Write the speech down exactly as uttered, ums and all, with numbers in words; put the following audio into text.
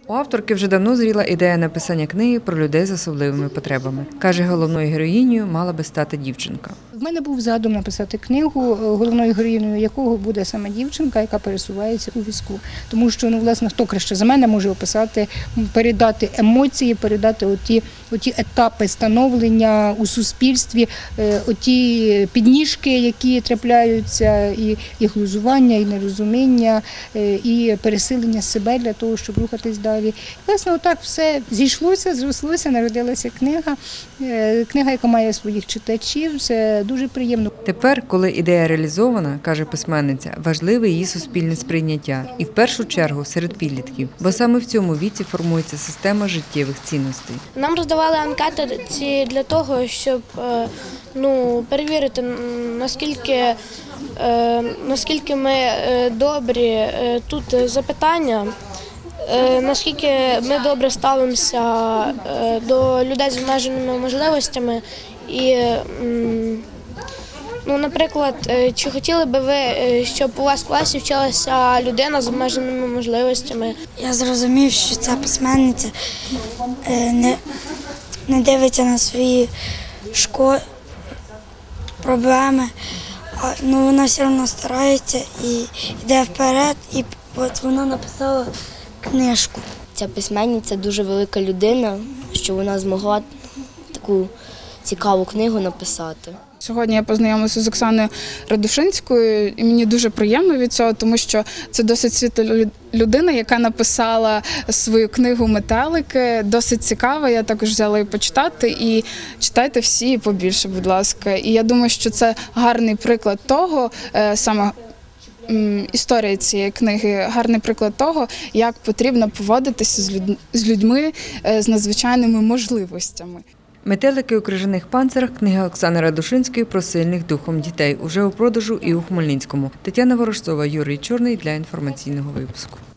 У авторки вже давно зріла ідея написання книги про людей з особливими потребами. Каже, головною героїнею мала би стати дівчинка. В мене був задум написати книгу, головною героїнею якого буде саме дівчинка, яка пересувається у візку. Тому що, ну, власне, хто краще за мене може описати, передати емоції, передати оті, оті етапи становлення у суспільстві, оті підніжки, які трапляються, і, і глузування, і нерозуміння, і пересилення себе для того, щоб рухатись далі. Власне, отак все зійшлося, зрослося, народилася книга, книга, яка має своїх читачів. Це дуже приємно. Тепер, коли ідея реалізована, каже письменниця, важливе її суспільне сприйняття. І в першу чергу серед підлітків. Бо саме в цьому віці формується система життєвих цінностей. Нам роздавали анкети ці для того, щоб ну, перевірити, наскільки, наскільки ми добрі. Тут запитання. Наскільки ми добре ставимося до людей з обмеженими можливостями і, ну, наприклад, чи хотіли би ви, щоб у вас в класі вчилася людина з обмеженими можливостями? Я зрозумів, що ця письменниця не, не дивиться на свої школи, проблеми, а, ну, вона все одно старається і йде вперед, і от вона написала книжку. Ця письменниця дуже велика людина, що вона змогла таку цікаву книгу написати. Сьогодні я познайомилася з Оксаною Радушинською, і мені дуже приємно від цього, тому що це досить світла людина, яка написала свою книгу «Метелики». Досить цікава, я також взяла її почитати, і читайте всі побільше, будь ласка. І я думаю, що це гарний приклад того, саме історія цієї книги, гарний приклад того, як потрібно поводитися з людьми з надзвичайними можливостями. «Метелики у крижаних панцирах» – книга Оксани Радушинської про сильних духом дітей. Уже у продажу і у Хмельницькому. Тетяна Ворожцова, Юрій Чорний для інформаційного випуску.